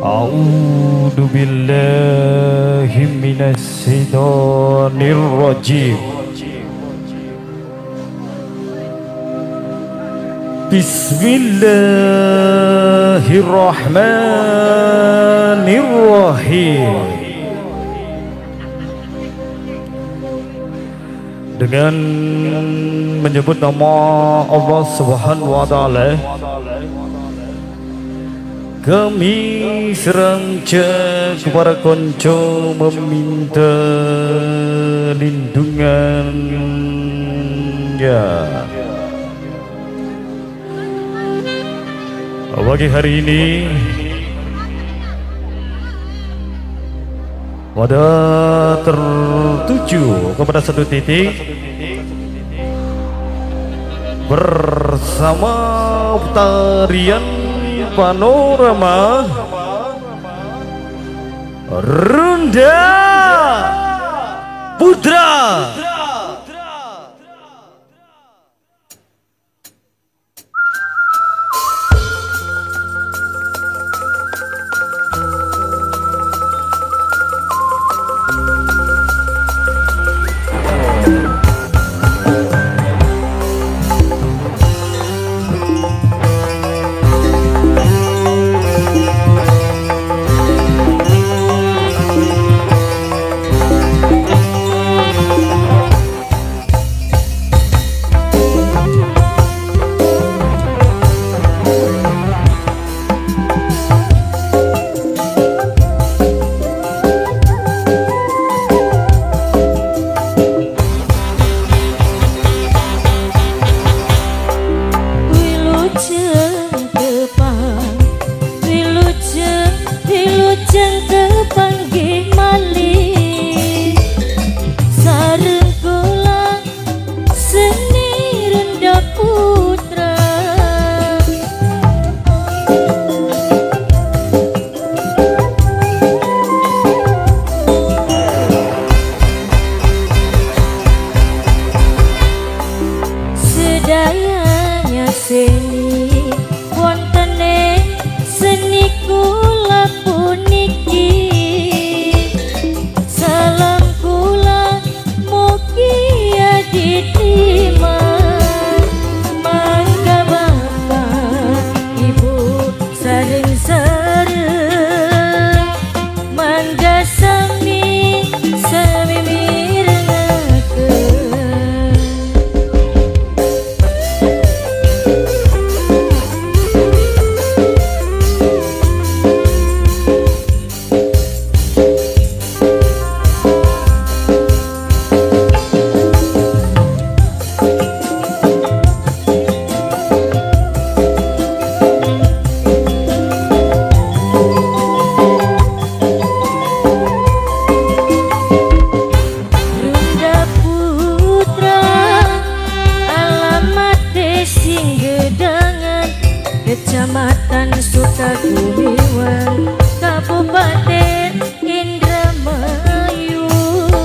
A'udzu billahi minasyaitonir rajim. Bismillahirrahmanirrahim. Dengan menyebut nama Allah Subhanahu wa taala, kami serangca kepada konco meminta lindungannya. Pagi hari ini pada tertuju kepada satu titik bersama tarian panorama Ronda Putra. Kecamatan Sukakuliwan, Kabupaten Indramayu.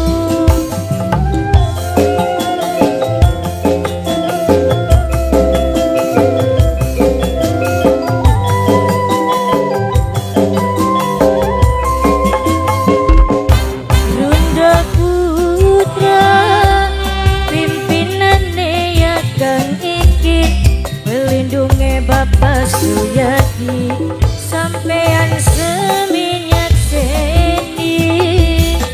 Ronda Putra pimpinane ya kang iki melindungi Bapak Suyadi sampean seminyak seni.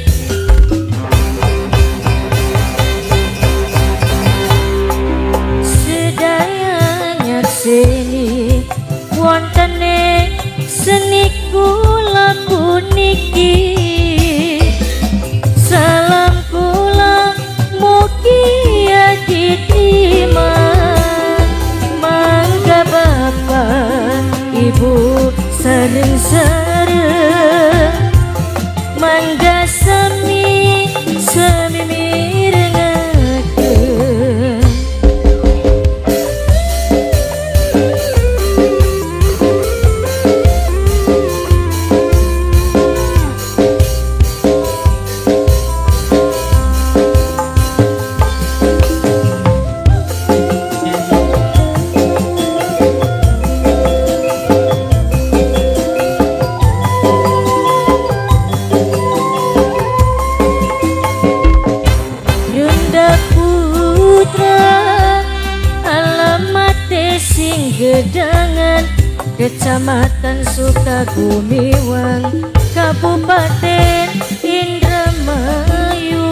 Sedayanya seni wontene seni kula puniki. Salam kula mugi diterima. Mangga Bapak Ibu sareng-sareng mangga sami mirengakeun. Gedangan Kecamatan Sukagumiwang Kabupaten Indramayu.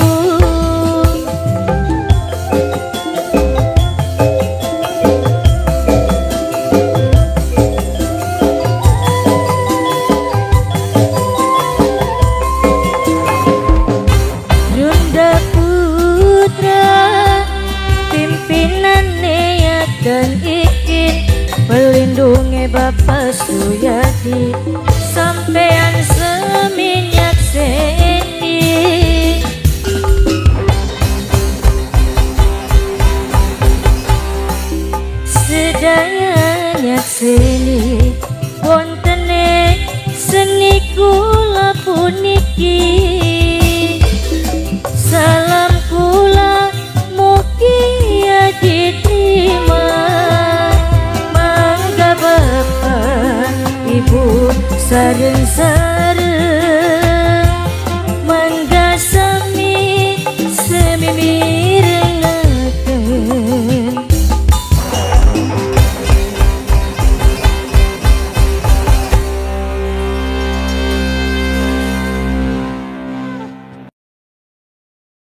Runda Putra pimpinan Niat dan Ikin pelindungi Bapak Suyadi sampean seminyak seni. Sedaya nyak seni wontene seni kula puniki. Salam kula mugi diterima. Mangga Bapak Ibu sareng